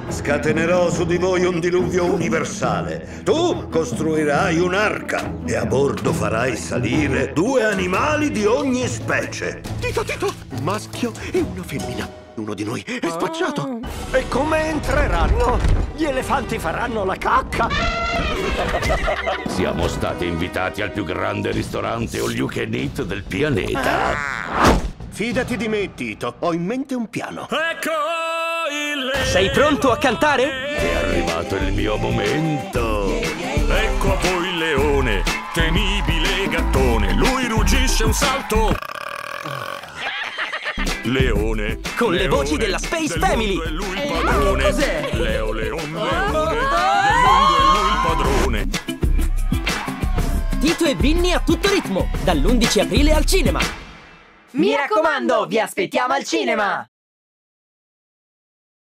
Scatenerò su di voi un diluvio universale. Tu costruirai un'arca e a bordo farai salire 2 animali di ogni specie. Tito, un maschio e una femmina. Uno di noi è spacciato. E come entreranno? Gli elefanti faranno la cacca. Siamo stati invitati al più grande ristorante all you can eat del pianeta. Fidati di me, Tito. Ho in mente un piano. Ecco il... Sei pronto a cantare? È arrivato il mio momento. Ecco a voi il leone, temibile gattone. Lui ruggisce un salto. Leone. Con leone, le voci della Space del Family. Mondo è lui il padrone. Ma che cos'è? Leone, del mondo è lui il padrone. Tito e Vinny a tutto ritmo, dall'11 aprile al cinema. Mi raccomando, vi aspettiamo al cinema!